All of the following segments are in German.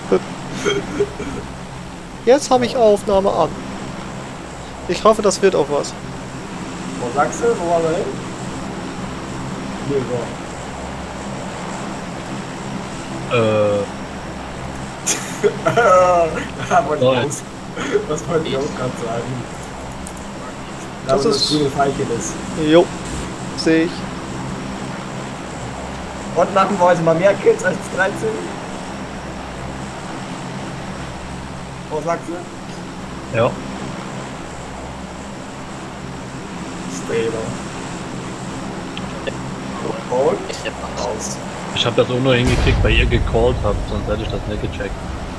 Jetzt habe ich Aufnahme an. Ich hoffe, das wird auch was. Wo sagst du? Wo war er hin? Nee, so. Was wollte ich auch gerade sagen? Das Da, wo ist... grüne Veilchen ist. Jo, sehe ich. Und machen wir heute mal mehr Kills als 13? Was sagst du? Ja. Streber. Und? Raus. Ich habe das auch nur hingekriegt, weil ihr gecallt habt, sonst hätte ich das nicht gecheckt.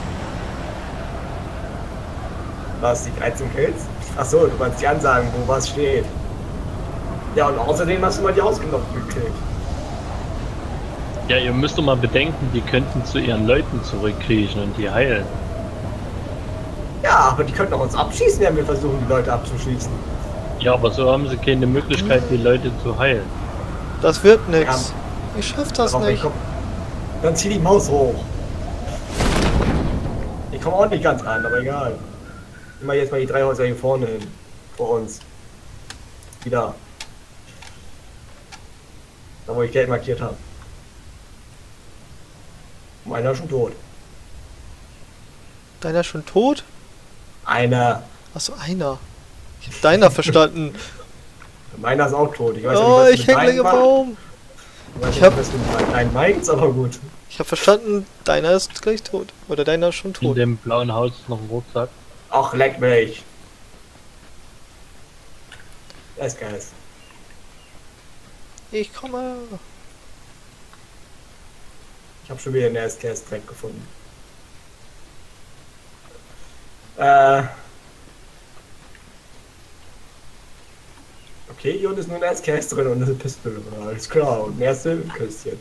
Was, die 13 Kills? Achso, du meinst die Ansagen, wo was steht. Ja, und außerdem hast du mal die ausgenockt gekriegt. Ja, ihr müsst doch mal bedenken, die könnten zu ihren Leuten zurückkriechen und die heilen. Ja, aber die könnten auch uns abschießen, wenn wir versuchen, die Leute abzuschießen. Ja, aber so haben sie keine Möglichkeit, die Leute zu heilen. Das wird nix. Ich schaff das nicht. Dann zieh die Maus hoch. Ich komme auch nicht ganz ran, aber egal. Immer jetzt mal die 3 Häuser hier vorne hin. Vor uns. Wieder. Da wo ich Geld markiert habe. Meiner ist schon tot. Deiner schon tot? Einer. Achso, einer. Ich hab deiner verstanden. Meiner ist auch tot. Ich weiß Oh, ja ich nicht, was hängle im Baum. Ich habe das mit deinem meins, aber gut. Ich hab verstanden, deiner ist gleich tot. Oder deiner ist schon In tot. dem blauen Haus ist noch ein Rucksack. Ach, leck mich. Das ist geil. Ich komme. Ich habe schon wieder einen SKS-Track gefunden. Okay, hier unten ist nur ein SKS drin und eine Pistole. Alles klar, und ein Erste-Hilfe-Küstchen.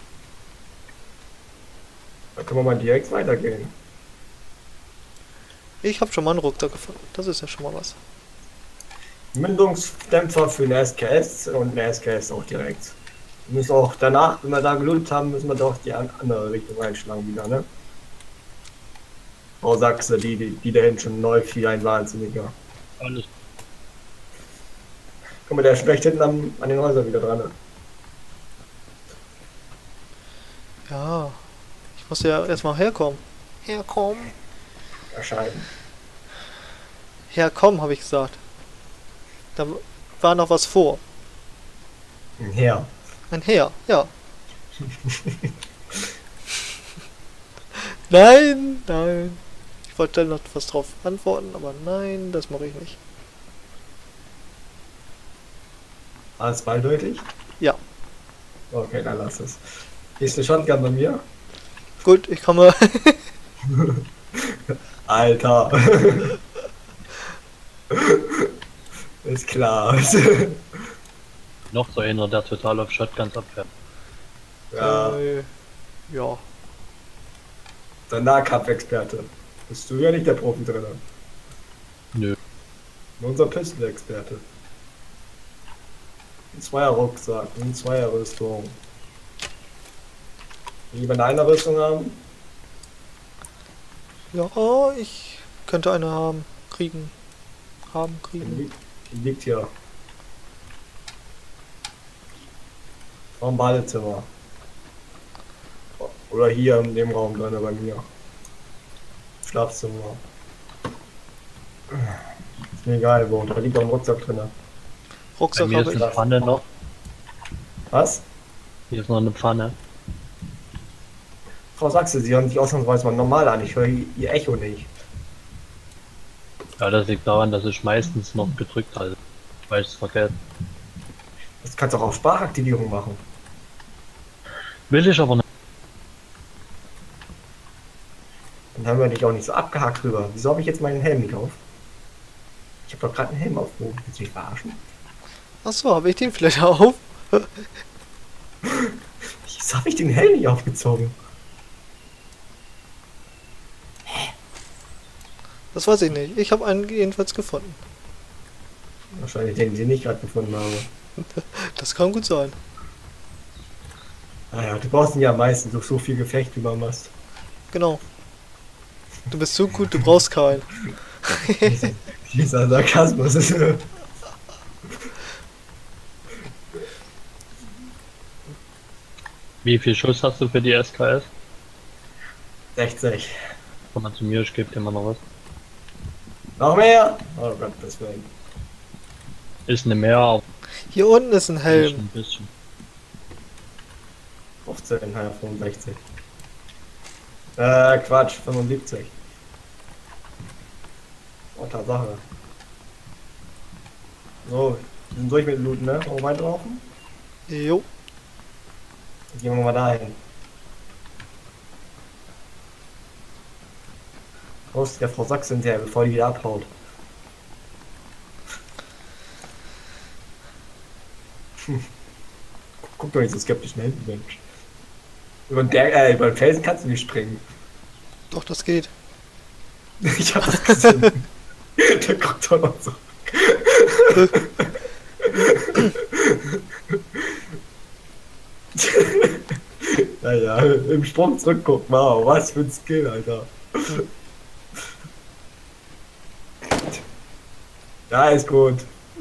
Da können wir mal direkt weitergehen. Ich hab schon mal einen Rucksack gefunden. Das ist ja schon mal was. Mündungsdämpfer für eine SKS und eine SKS auch direkt. Wir müssen auch danach, wenn wir da gelootet haben, müssen wir doch die andere Richtung einschlagen wieder, ne? Frau Sachse, die da hinten schon läuft, wie ein Wahnsinniger. Alles. Guck mal, der ist schlecht hinten an den Häusern wieder dran. Ne? Ja. Ich muss ja erstmal herkommen. Herkommen. Erscheinen. Herkommen, habe ich gesagt. Da war noch was vor. Ja. Ein Herr, ja. Nein, nein. Ich wollte noch was drauf antworten, aber nein, das mache ich nicht. Alles zweideutig? Ja. Okay, dann lass es. Hier ist eine Shotgun bei mir. Gut, ich komme. Alter. Ist klar. Noch so einer, der total auf Shotguns abfährt. Ja, Ja. der Nahkampf-Experte. Bist du ja nicht der Profi drin. Nö. Unser Pistol-Experte. Ein Zweier-Rucksack, eine Zweier-Rüstung. Lieber eine Einer-Rüstung haben? Ja, ich könnte eine haben. Kriegen. Kriegen. Die liegt hier. Vom Badezimmer. Oder hier in dem Raum drin bei mir. Schlafzimmer. Ist mir egal wo. Da liegt auch ein Rucksack drin. Bei Rucksack mir habe ist ich. eine Pfanne noch. Was? Hier ist noch eine Pfanne. Frau Sachse, Sie hören sich ausnahmsweise mal normal an. Ich höre Ihr Echo nicht. Ja, das liegt daran, dass ich meistens noch gedrückt halte. Weil ich es vergesse. Das kannst du auch auf Sprachaktivierung machen. Will ich aber nicht. Dann haben wir dich auch nicht so abgehakt drüber. Wieso habe ich jetzt meinen Helm nicht auf? Ich habe doch gerade einen Helm aufgehoben. Willst du mich verarschen? Achso, habe ich den vielleicht auf? Wieso habe ich den Helm nicht aufgezogen? Das weiß ich nicht. Ich habe einen jedenfalls gefunden. Wahrscheinlich den, den ich gerade gefunden habe. Das kann gut sein. Naja, du brauchst ihn ja am meisten durch so viel Gefecht, wie man machst. Genau. Du bist so gut, du brauchst keinen. Dieser Sarkasmus ist. Wie viel Schuss hast du für die SKS? 60. Komm mal zu mir, ich gebe dir mal noch was. Noch mehr? Oh Gott, das wäre Ist eine mehr, aber Hier unten ist ein nicht Helm. ein bisschen. 15, 65. Quatsch, 75. Oh, Tatsache. So, wir sind durch mit Looten, ne? Wollen wir weiterlaufen? Jo. Dann gehen wir mal dahin. Raus der Frau Sachs hinterher, bevor die wieder abhaut. Guck doch nicht so skeptisch nach hinten, Mensch. Über den Felsen kannst du nicht springen. Doch, das geht. Ich hab das gesehen. Der guckt doch noch so. Naja, im Sprung zurückgucken. Wow, was für ein Skill, Alter. Ja, ist gut.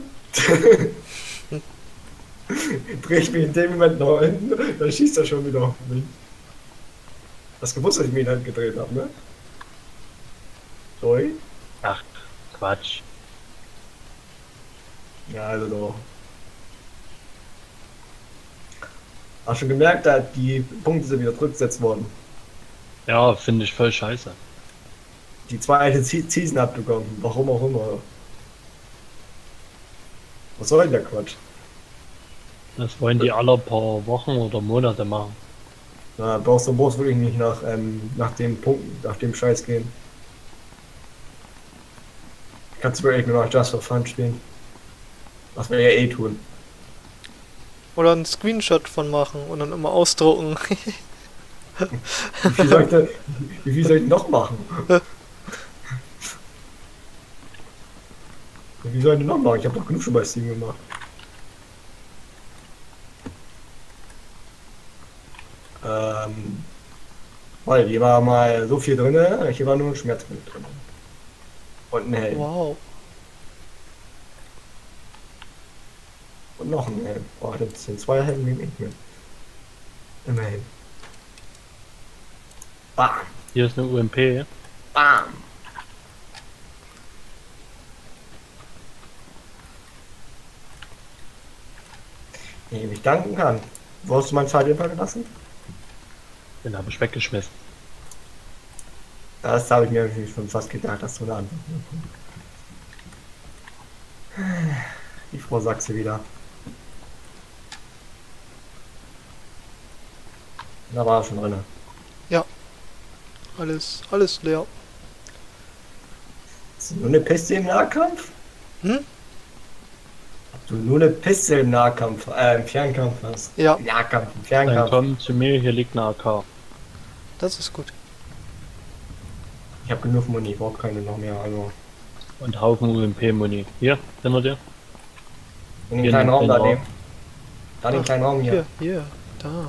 Dreh ich mich in dem Moment noch hin, dann schießt er schon wieder auf mich. Hast gewusst, dass ich mich in die Hand gedreht habe, ne? Sorry? Ach, Quatsch. Ja, also doch. Hast schon gemerkt, da die Punkte sind wieder zurückgesetzt worden. Ja, finde ich voll scheiße. Die zweite Season abbekommen, warum auch immer. Was soll denn der Quatsch? Das wollen die alle paar Wochen oder Monate machen. Na, brauchst wirklich nicht nach dem Punkt, nach dem Scheiß gehen. Kannst du wirklich nur noch Just for Fun spielen. Was wir ja eh tun. Oder einen Screenshot von machen und dann immer ausdrucken. Wie viel soll ich noch machen? Wie soll ich denn noch machen? Ich habe doch genug schon bei Steam gemacht. Weil hier war mal so viel drin, hier war nur ein Schmerzmittel drin. Und ein Helm. Wow. Und noch ein Helm. Oh, das sind 2 Helme, nehme ich mit. Immerhin. Bam! Hier ist eine UMP. Bam! Den ich mich danken kann. Wo hast du meinen Zeitlimper gelassen? Den habe ich weggeschmissen. Das habe ich mir natürlich schon fast gedacht, dass du eine Antwort bekommst. Die Frau Sachse wieder. Da war er schon drin. Alles leer. Hast du nur eine Piste im Nahkampf? Hm? Ob du nur eine Piste im Nahkampf, im Fernkampf hast? Ja, Im Nahkampf, im Dann Fernkampf. komm zu mir, hier liegt eine AK. das ist gut. Ich habe genug Muni, ich brauche keine noch mehr. Also Und Haufen UMP-Muni. Hier, hinter dir. in den Hier kleinen in den Raum da kleinen nehmen. Da den kleinen Raum hier. Hier, da.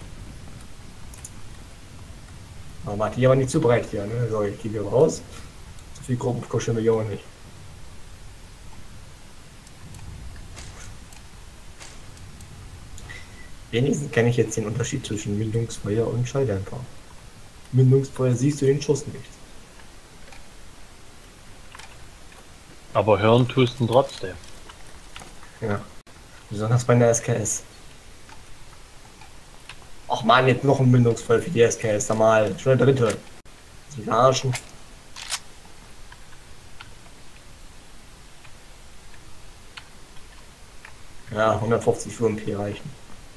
Aber macht die aber nicht zu breit hier, ne? So, ich gehe wieder raus. So viel Gruppen kuscheln wir hier auch nicht. Wenigstens kenne ich jetzt den Unterschied zwischen Mündungsfeuer und Schalldämpfer. Mündungsfeuer siehst du den Schuss nicht. Aber hören tust du ihn trotzdem. Ja. Besonders bei der SKS. Ach man, jetzt noch ein Mündungsfeuer für die SKS. Da mal schon der dritte. Sie verarschen. Ja, 150 UMP reichen.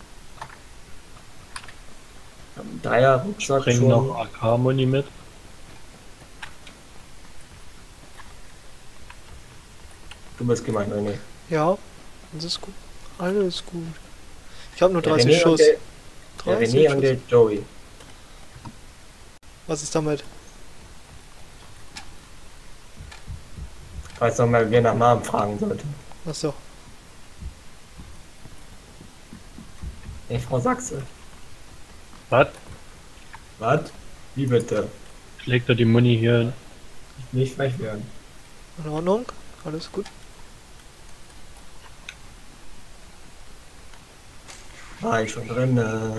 Dreier Rucksack Bring schon. noch AK-Muni mit. Du bist gemeint, René. Ja, das ist gut. Alles gut. Ich habe nur Der 30 René Schuss. und der 30 René und Schuss. der Joey. Was ist damit? Ich weiß noch mal, wer nach Namen fragen sollte. Achso. Ey, Frau Sachse. Was? Was? Wie bitte? Leg doch die Muni hier hin. Nicht frech werden. In Ordnung, alles gut. War ich schon drin.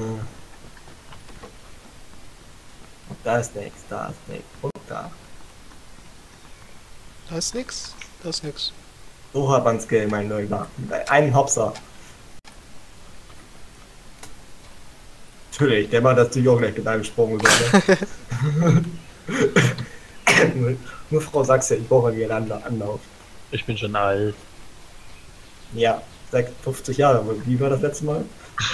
Da ist nichts, da ist nichts. Und da. Da ist nix, da ist nix. So hat man's Skill, mein Neuner. Einen Hopser. Natürlich, der macht das natürlich auch gleich mit einem Sprung über. Ne? nur Frau Sachse, ich brauche wieder einen Anlauf. Ich bin schon alt. Ja, seit 50 Jahre. Wie war das letzte Mal?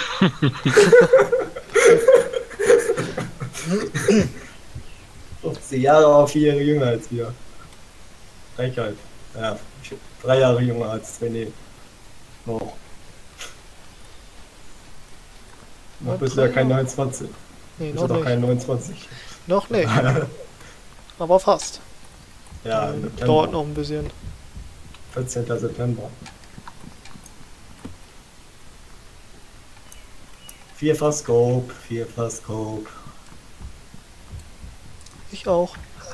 50 Jahre, aber 4 Jahre jünger als wir. Frechheit. Ja, 3 Jahre jünger als René. Noch. Noch bist du ja kein 29. Nee, Bist noch du doch nicht. kein 29. Noch nicht, aber fast. Ja, im September. Dauert noch ein bisschen. 14. September. Vierfach Scope. Ich auch.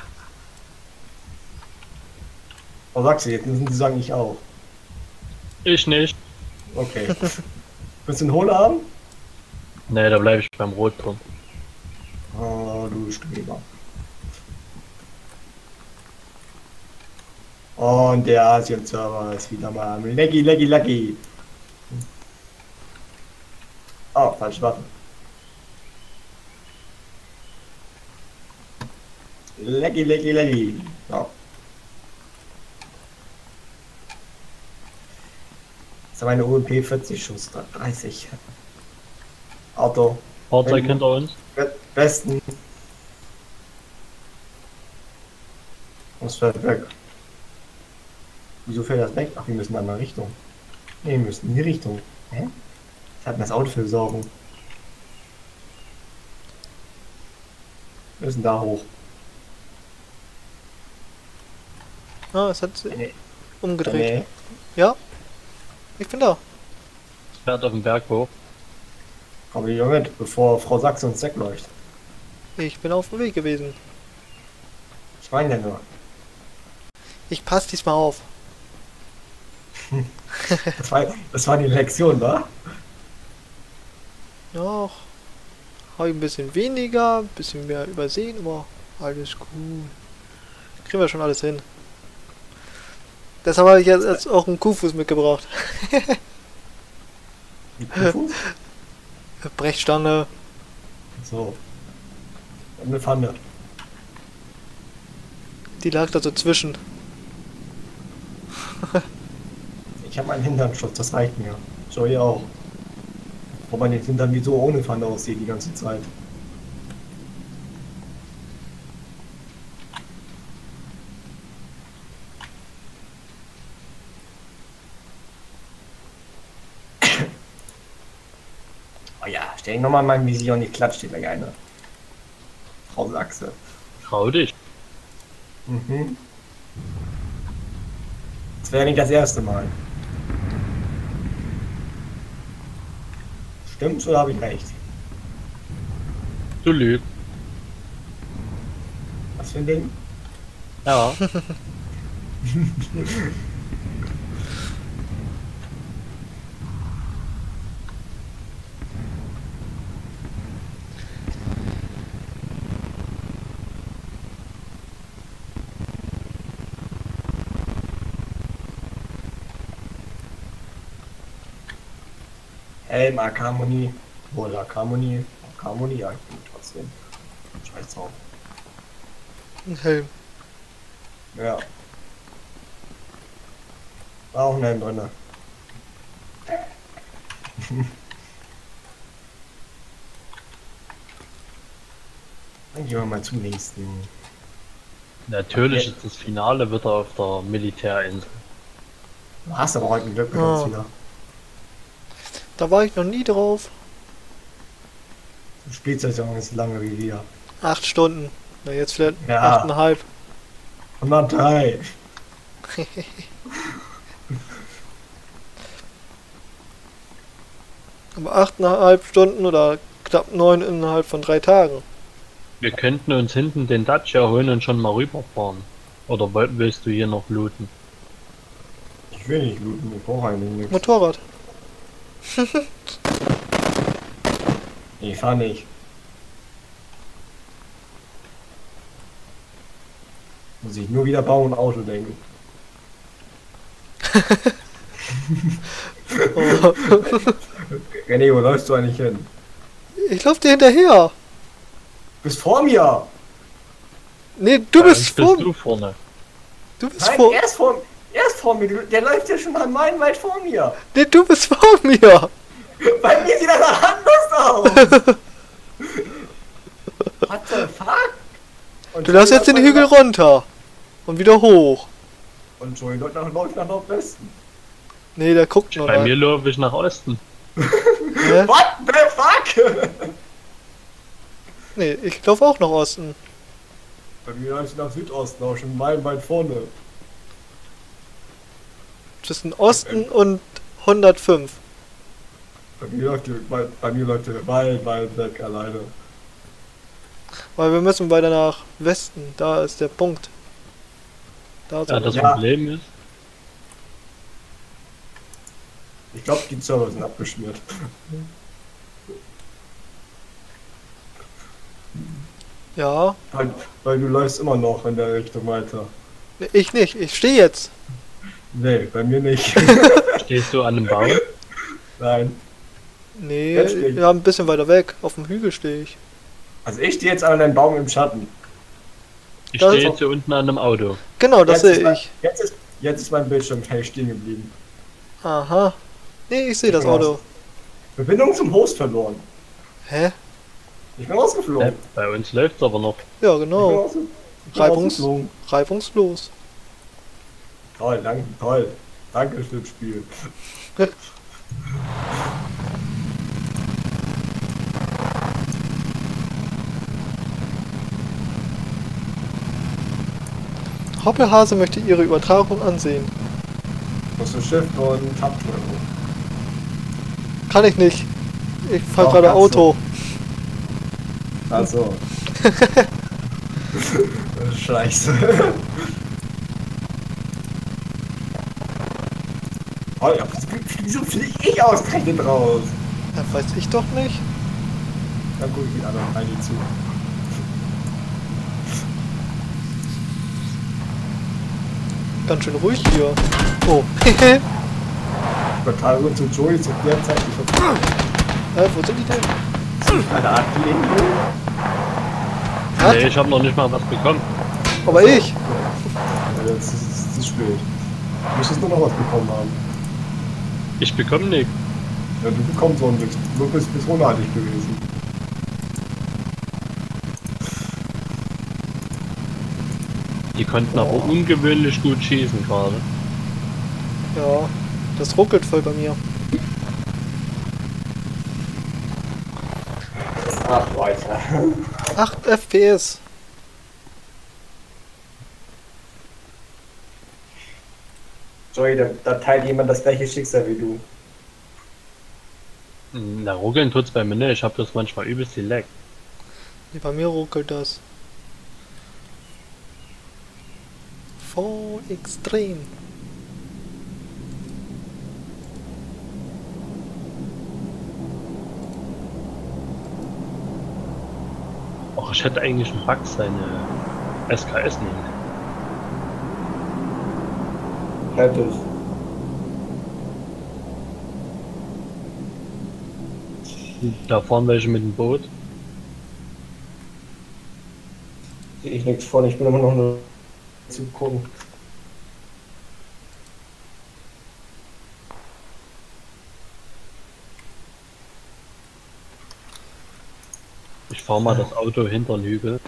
Was sagst du jetzt? Müssen die sagen, ich auch. Ich nicht. Okay. Willst du einen Hohl haben? Ne, da bleibe ich beim Rotturm. Oh, du Streber. Und der Asien-Server ist wieder mal am Laggy. Oh, falsche Waffe. Laggy. So. Das ist meine UMP 40 Schuss, 30. Auto. Fahrzeug hinter uns. Besten. Was fährt weg? Wieso fährt das weg? Ach, wir müssen in eine andere Richtung. Ne, wir müssen in die Richtung. Hä? Ich hab mir das Auto für Sorgen. Wir müssen da hoch. Ah, es hat sich Nee. umgedreht. Nee. Ja? Ich bin da. Fährt auf den Berg hoch. Komm hier mit, bevor Frau Sachse uns wegläuft. Ich bin auf dem Weg gewesen. Ich meine ja nur. Ich passe diesmal auf. Das war die Lektion, wa? Ja, habe ich ein bisschen weniger, ein bisschen mehr übersehen, aber alles gut. Kriegen wir schon alles hin. Deshalb habe ich jetzt auch einen Kuhfuß mitgebracht. Mit dem Fuß? Brechstange. So. Und eine Pfanne. Die lag da so zwischen. Ich habe einen Hinternschutz, das reicht mir. Joey auch. Wo man den Hintern wie so ohne Pfanne aussieht die ganze Zeit. Oh ja, stell dich nochmal in mein Visier und ich klatsche dir gleich eine. Frau Sachse. Trau dich. Mhm. Das wäre nicht das erste Mal. Stimmt's oder habe ich recht? Du lügst. Was für ein Ding? Ja. Helm, Harmonie. Wohl, Harmonie. Harmonie, ja, gut, trotzdem. Scheiß drauf. Ein Helm. Ja. War auch ein Helm drinne. Dann gehen wir mal zum nächsten. Natürlich ist das Finale wieder auf der Militärinsel. Du hast aber heute ein Glück mit Oh. uns wieder. Da war ich noch nie drauf. Die Spielsaison ist lange wie wir. 8 Stunden. Na jetzt vielleicht Ja. 8,5. 103. Aber 8,5 Stunden oder knapp 9 innerhalb von 3 Tagen. Wir könnten uns hinten den Dacia holen und schon mal rüberfahren. Oder willst du hier noch looten? Ich will nicht looten, ich brauche eigentlich nichts. Motorrad. Ich fahr nicht. Muss ich nur wieder bauen und Auto denken. Oh. René, wo läufst du eigentlich hin? Ich lauf dir hinterher. Bist vor mir! Nee, du Bei bist uns vor du vorne. Du bist Nein, vor. er ist vor mir. Der läuft ja schon mal meilenweit vor mir. Nee, du bist vor mir. Bei mir sieht das anders aus. What the fuck? Und Du läufst jetzt den Hügel runter. Und wieder hoch. Und Joey läuft nach Nordwesten. Nee, der guckt nur Bei rein. mir laufe ich nach Osten. Hä? What the fuck? Nee, ich lauf auch nach Osten. Bei mir läuft nach Südosten, auch schon meilenweit vorne. Zwischen Osten und 105. Bei mir läuft der weit weg alleine. Weil wir müssen weiter nach Westen. Da ist der Punkt. Da Ja, das Ja. Problem ist, Ich glaube, die Server sind abgeschmiert. Ja. Weil du läufst immer noch in der Richtung weiter. Nee, ich nicht. Ich stehe jetzt. Nee, bei mir nicht. stehst du an einem Baum? Nein. Nee, Jetzt stehe ich. ja, ein bisschen weiter weg. Auf dem Hügel stehe ich. Also ich stehe jetzt an einem Baum im Schatten. Ich Das stehe ist jetzt hier unten an einem Auto. Genau, das Jetzt ist sehe mein- ich. Jetzt ist mein Bildschirm stehen geblieben. Aha. Nee, ich sehe das bin Auto. Verbindung zum Host verloren. Hä? Ich bin rausgeflogen. Bei uns läuft's aber noch. Ja, Ich bin genau. Reibungs rausgeflogen. reibungslos. Toll, danke, toll. Danke fürs Spiel. Hoppelhase möchte ihre Übertragung ansehen. Musst du Shift und Tab drücken. Kann ich nicht. Ich fahr Doch, gerade kannst Auto. Also. Scheiße. Oh, ja, wieso fliege ich ausgerechnet raus? Ja, weiß ich doch nicht. Dann gucke ich die anderen eigentlich zu. Ganz schön ruhig hier. Oh. Total gut zu Joey zu der Zeit. Ich hab Wo sind die denn? eine Art gelegen. Hat? Nee, ich habe noch nicht mal was bekommen. Aber ich. Ja, jetzt ist es spät. Du müsstest nur noch was bekommen haben. Ich bekomme nichts. Ja, du bekommst so nichts. Du bist bis unartig gewesen. Die konnten aber ungewöhnlich gut schießen gerade. Ja. Das ruckelt voll bei mir. Ach, weiter. 8 FPS. Joey, da teilt jemand das gleiche Schicksal wie du. Na, ruckeln tut's bei mir nicht. Ich habe das manchmal übelst die Lag. Nee, bei mir ruckelt das. Voll extrem. Och, ich hätte eigentlich einen Bug seine SKS nehmen. Hättest. Da fahren welche mit dem Boot. Sehe ich nichts von, ich bin immer noch nur zu gucken. Ich fahre mal das Auto hinter den Hügel.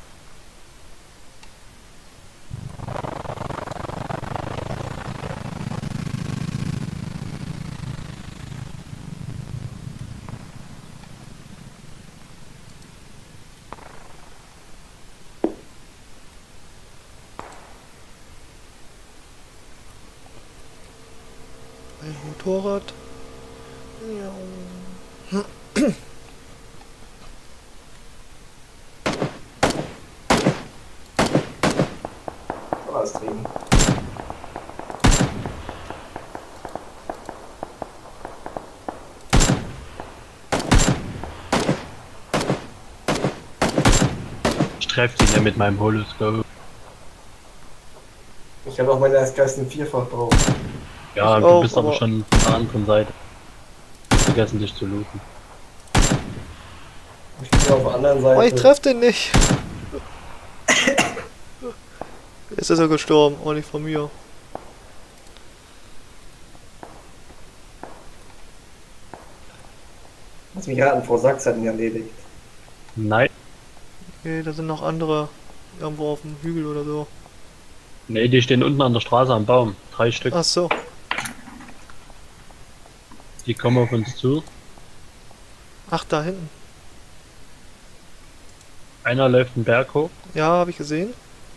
Ein Motorrad. Ja. Was trinken? Ich treffe ihn ja mit meinem Holoscope. Ich habe auch meine Geisten vierfach drauf. Ja, Ich du auch, bist aber aber- schon von der anderen Seite. Vergessen dich zu looten. Ich bin auf der anderen Seite. Oh, ich treffe den nicht. Jetzt ist er gestorben, auch nicht von mir. Lass mich raten, Frau Sachs hat ihn erledigt. Nein. Okay, da sind noch andere irgendwo auf dem Hügel oder so. Nee, die stehen unten an der Straße am Baum. 3 Stück. Ach so. Die kommen auf uns zu. Ach, da hinten. Einer läuft den Berg hoch. Ja, habe ich gesehen.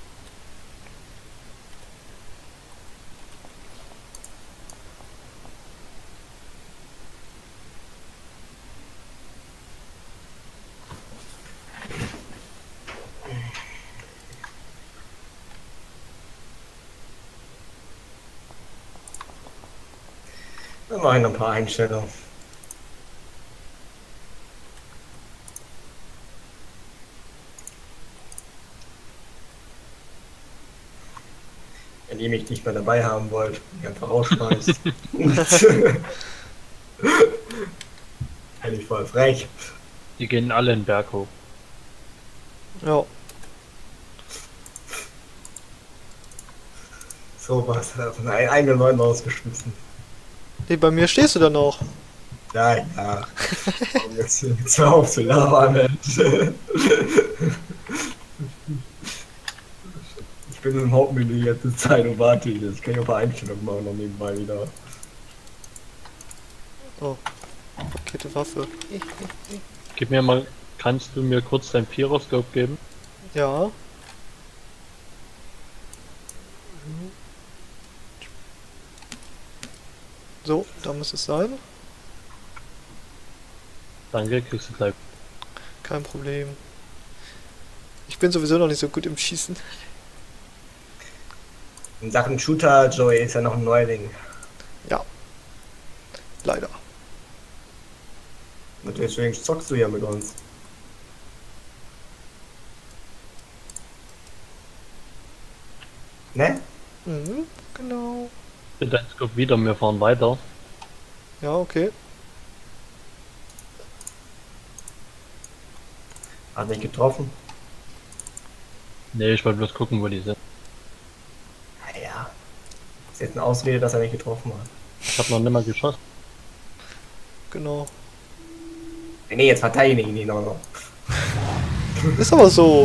Dann mache ich noch ein paar Einstellungen. Wenn ihr mich nicht mehr dabei haben wollt, mich einfach rausschmeißt. Bin ich voll frech. Die gehen alle den Berg hoch. Ja. So was, von einem eigenen Neuen rausgeschmissen. Nee, bei mir stehst du da noch. Ja, ja. Komm, jetzt hör auf zu labern, Mensch. Ich bin im Hauptmenü jetzt in Zeit und warte hier. Ich kann ja ein paar Einstellungen machen noch nebenbei wieder. Oh. Pakete Waffe. Gib mir mal, kannst du mir kurz dein Pyroscope geben? Ja. So, da muss es sein. Danke, kriegst du gleich. Kein Problem. Ich bin sowieso noch nicht so gut im Schießen. In Sachen Shooter, Joey, ist ja noch ein Neuling. Ja. Leider. Und deswegen zockst du ja mit uns. Ne? Mhm, genau. Dein Scope wieder, wir fahren weiter. Ja, okay. Hat mich getroffen. Nee, ich wollte bloß gucken, wo die sind. Naja. Ist jetzt eine Ausrede, dass er mich getroffen hat. Ich hab noch nimmer geschossen. Genau. Nee, jetzt verteidige ich ihn auch noch. Ist aber so.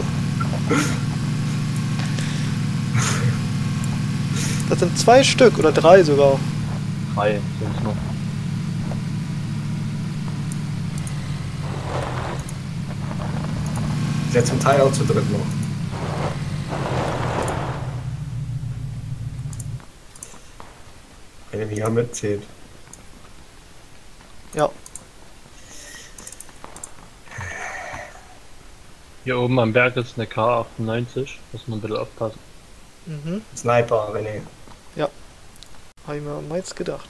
Das sind 2 Stück oder 3 sogar. 3 sind's noch. Ist ja zum Teil auch zu dritt noch. Wenn ihr mich ja mitzählt. Ja. Hier oben am Berg ist eine K98. Muss man ein bisschen aufpassen. Mhm. Sniper, René. Hab ich mir am meisten gedacht.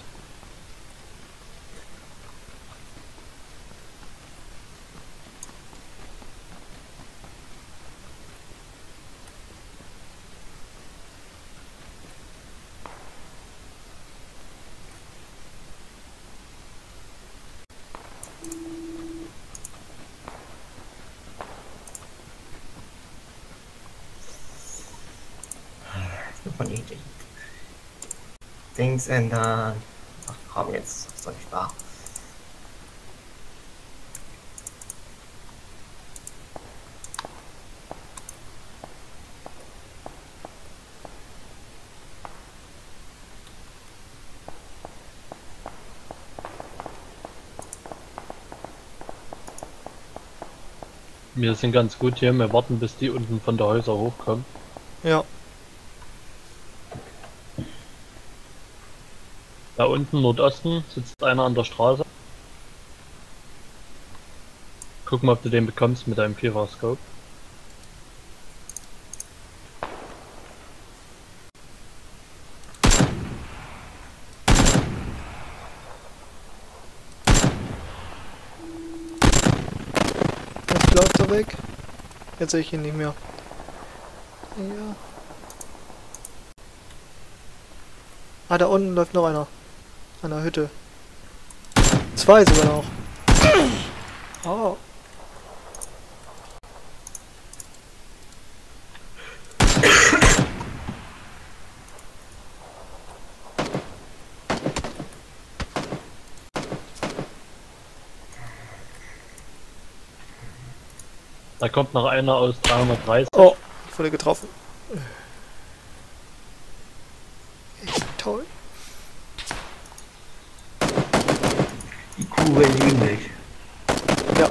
Von Idee. Dings ändern. Ach komm jetzt, ist doch nicht wahr. Wir sind ganz gut hier, wir warten bis die unten von der Häuser hochkommen. Ja. Da unten Nordosten sitzt einer an der Straße. Guck mal, ob du den bekommst mit deinem Pyroscope. weg. Jetzt sehe ich ihn nicht mehr. Ja. Ah, da unten läuft noch einer. An der Hütte. 2 sogar noch. Oh. Da kommt noch einer aus 330. Oh, ich wurde getroffen. Echt toll. Die Kuh liegen nicht. Ja.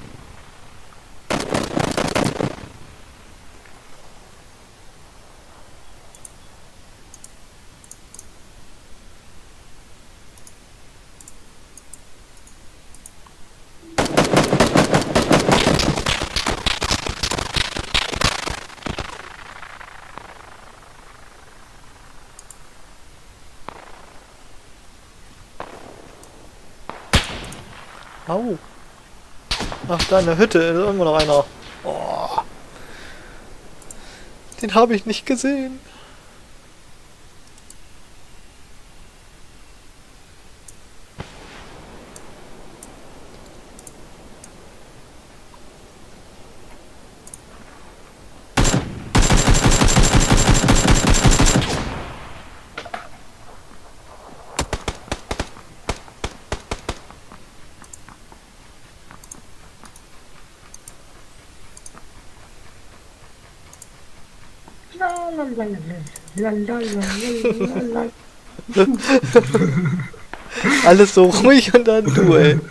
Au. Ach, da in der Hütte ist immer noch einer. Oh. Den habe ich nicht gesehen. Alles so ruhig und dann du, ey.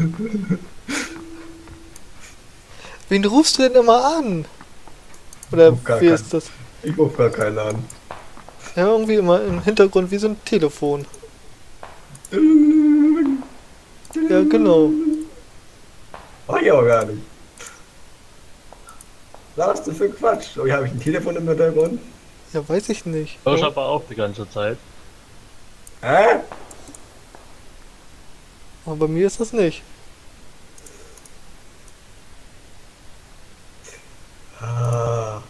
Wen rufst du denn immer an? Oder wie ist das? Ich ruf gar keinen an. Ja, irgendwie immer im Hintergrund wie so ein Telefon. Ja, genau. Mach ich auch gar nicht. Was hast du für Quatsch? Oh, hier habe ich ein Telefon im Hintergrund. Ja, weiß ich nicht. Ich aber auch die ganze Zeit. Hä? Aber bei mir ist das nicht. Ah.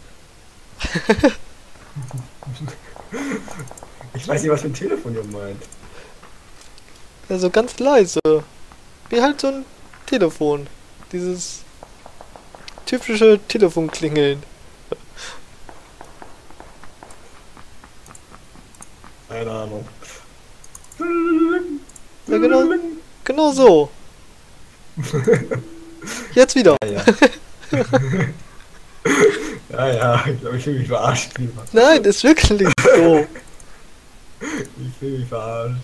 Ich weiß nicht, was für ein Telefon ihr meint. Also ganz leise. Wie halt so ein Telefon. Dieses typische Telefonklingeln. Keine Ahnung. Ja, genau so. Jetzt wieder. Ja, ja. Ja, ich glaube, ich fühle mich verarscht. Lieber. Nein, ist wirklich so. Ich fühle mich verarscht.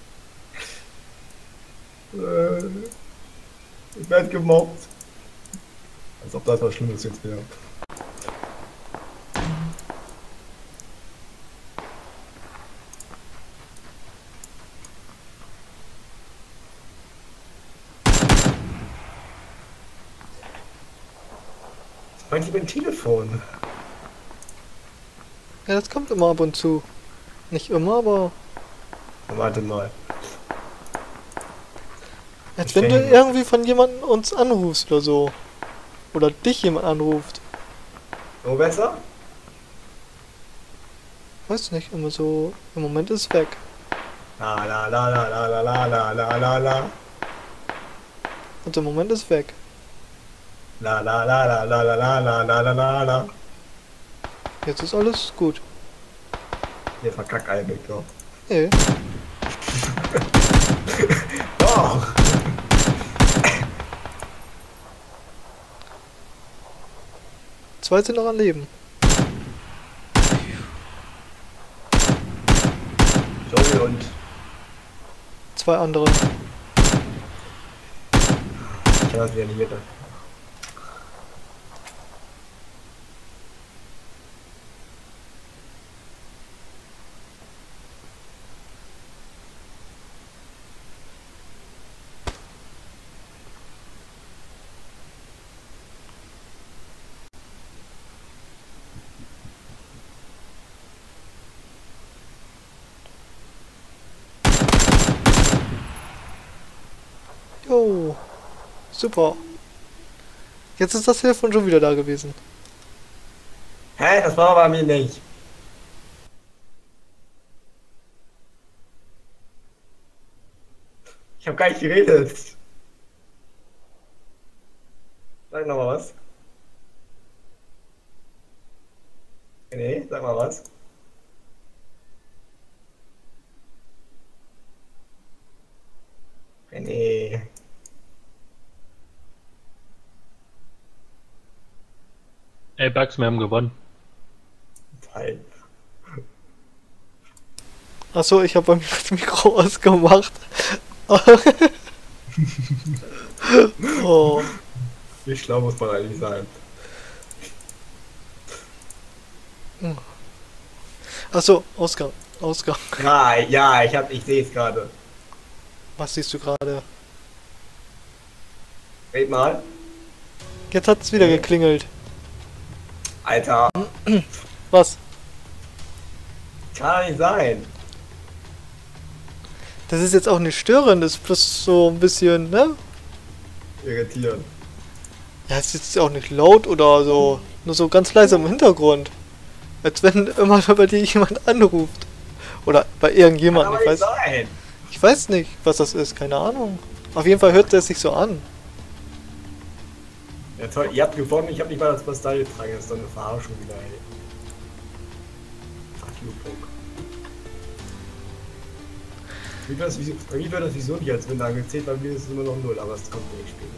Ich werde gemobbt. Als ob das was Schlimmes jetzt wäre. Was meint ihr mit dem Telefon? Ja, das kommt immer ab und zu. Nicht immer, aber Warte mal. als wenn du irgendwie von jemandem uns anrufst oder so. Oder dich jemand anruft. So besser? Weiß nicht, immer so. Im Moment ist es weg. La la la la la la la la la la la. Und im Moment ist es weg. La la la la la la la la la la la la. Jetzt ist alles gut. Der Verkackei weg, doch. Nee. Doch! Zwei sind noch am Leben. Joey und... 2 andere. Ich kann das wieder nicht mit. Jo. Super. Jetzt ist das Telefon schon wieder da gewesen. Hä? Das war bei mir nicht. Ich habe gar nicht geredet. Sag noch mal was. Nee, sag mal was. Nee. Ey, Bugs, wir haben gewonnen. Teil. Achso, ich habe bei mir das Mikro ausgemacht. Oh. Wie schlau muss man eigentlich sein? Achso, Ausgang. Ausgang. Ja, ich sehe es gerade. Was siehst du gerade? Red mal. Jetzt hat's wieder geklingelt. Alter, Was? kann doch nicht sein. Das ist jetzt auch nicht störend, das ist bloß so ein bisschen, ne? Irritieren. Ja, es ist jetzt auch nicht laut oder so. Nur so ganz leise im Hintergrund. Als wenn immer bei dir jemand anruft. Oder bei Kann irgendjemandem. aber nicht sein. Ich weiß nicht, was das ist, keine Ahnung. Auf jeden Fall hört es sich so an. Ja toll, ihr habt gewonnen, ich habe nicht mal das Bastei getragen, das ist doch eine Verarschung wieder, ey. Fuck you, Puck. Bei mir wird das Wieso nicht als Winter angezählt, bei mir ist es immer noch 0, aber es kommt nicht später.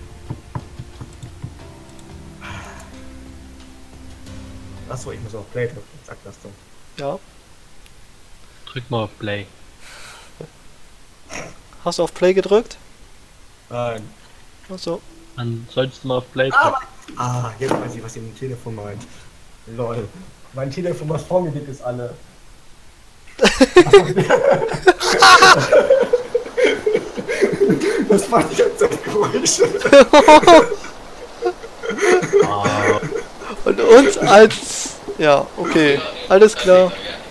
Achso, ich muss auf Play drücken, sag das doch. Ja. Drück mal auf Play. Hast du auf Play gedrückt? Nein. Achso. Dann solltest du mal auf Play drücken. Jetzt weiß ich, was ihr mit dem Telefon meint. Lol. Mein Telefon, was vor mir liegt, ist alle. Das macht die ganze Zeit Geräusche. Ah, Und uns als... Ja, okay. Alles klar.